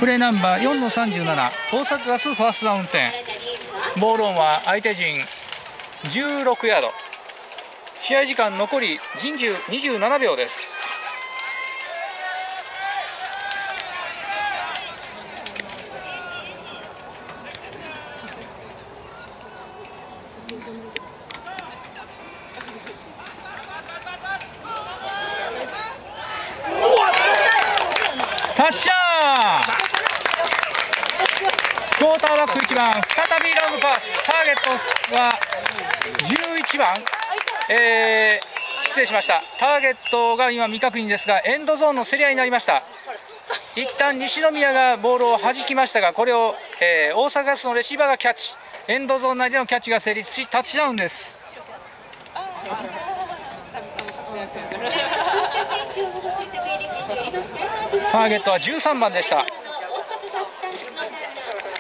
プレーナンバー4の37、大阪ガスファーストダウン10。ボールオンは相手陣16ヤード。試合時間残り27秒です。タッチダウン。クォーターバック1番、再びロングパス。ターゲットは11番、失礼しました。ターゲットが今未確認ですが、エンドゾーンの競り合いになりました。一旦西宮がボールを弾きましたが、これを、大阪ガスのレシーバーがキャッチ。エンドゾーン内でのキャッチが成立し、タッチダウンです。ターゲットは13番でした。